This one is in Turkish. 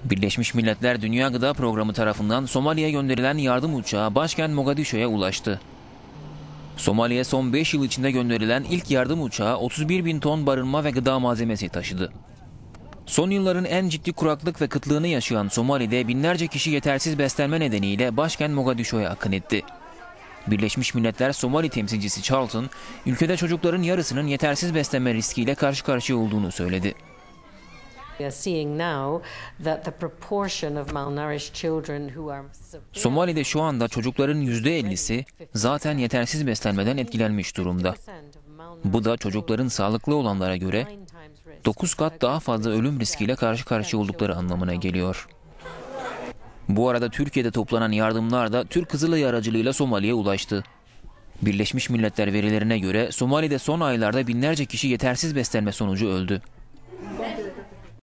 Birleşmiş Milletler Dünya Gıda Programı tarafından Somali'ye gönderilen yardım uçağı başkent Mogadishu'ya ulaştı. Somali'ye son 5 yıl içinde gönderilen ilk yardım uçağı 31 bin ton barınma ve gıda malzemesi taşıdı. Son yılların en ciddi kuraklık ve kıtlığını yaşayan Somali'de binlerce kişi yetersiz beslenme nedeniyle başkent Mogadishu'ya akın etti. Birleşmiş Milletler Somali temsilcisi Charlton, ülkede çocukların yarısının yetersiz beslenme riskiyle karşı karşıya olduğunu söyledi. Somali'de şu anda çocukların %50'si zaten yetersiz beslenmeden etkilenmiş durumda. Bu da çocukların sağlıklı olanlara göre 9 kat daha fazla ölüm riskiyle karşı karşıya oldukları anlamına geliyor. Bu arada Türkiye'de toplanan yardımlar da Türk Kızılayı aracılığıyla Somali'ye ulaştı. Birleşmiş Milletler verilerine göre Somali'de son aylarda binlerce kişi yetersiz beslenme sonucu öldü.